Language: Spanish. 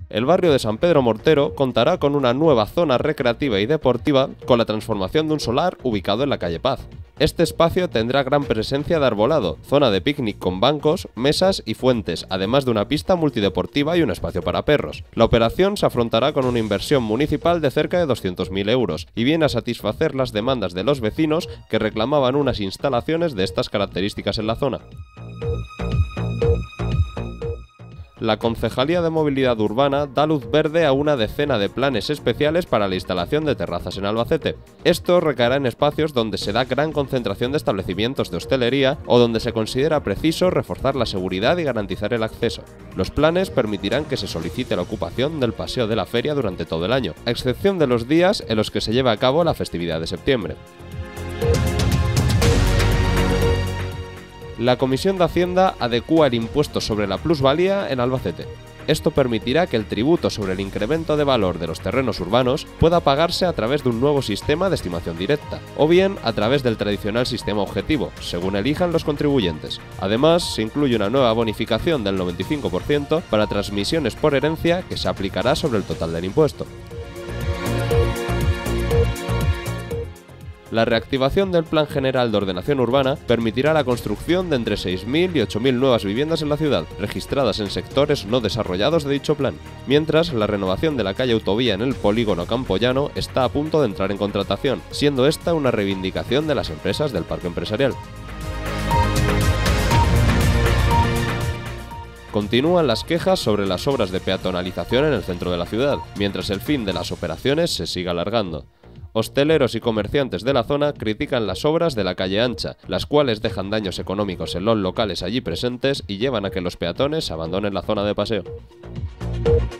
El barrio de San Pedro Mortero contará con una nueva zona recreativa y deportiva con la transformación de un solar ubicado en la calle Paz. Este espacio tendrá gran presencia de arbolado, zona de picnic con bancos, mesas y fuentes, además de una pista multideportiva y un espacio para perros. La operación se afrontará con una inversión municipal de cerca de 200.000 euros y viene a satisfacer las demandas de los vecinos que reclamaban unas instalaciones de estas características en la zona. La Concejalía de Movilidad Urbana da luz verde a una decena de planes especiales para la instalación de terrazas en Albacete. Esto recaerá en espacios donde se da gran concentración de establecimientos de hostelería o donde se considera preciso reforzar la seguridad y garantizar el acceso. Los planes permitirán que se solicite la ocupación del paseo de la feria durante todo el año, a excepción de los días en los que se lleva a cabo la festividad de septiembre. La Comisión de Hacienda adecúa el impuesto sobre la plusvalía en Albacete. Esto permitirá que el tributo sobre el incremento de valor de los terrenos urbanos pueda pagarse a través de un nuevo sistema de estimación directa, o bien a través del tradicional sistema objetivo, según elijan los contribuyentes. Además, se incluye una nueva bonificación del 95% para transmisiones por herencia que se aplicará sobre el total del impuesto. La reactivación del Plan General de Ordenación Urbana permitirá la construcción de entre 6.000 y 8.000 nuevas viviendas en la ciudad, registradas en sectores no desarrollados de dicho plan. Mientras, la renovación de la calle Autovía en el polígono Campoyano está a punto de entrar en contratación, siendo esta una reivindicación de las empresas del parque empresarial. Continúan las quejas sobre las obras de peatonalización en el centro de la ciudad, mientras el fin de las operaciones se sigue alargando. Hosteleros y comerciantes de la zona critican las obras de la calle Ancha, las cuales dejan daños económicos en los locales allí presentes y llevan a que los peatones abandonen la zona de paseo.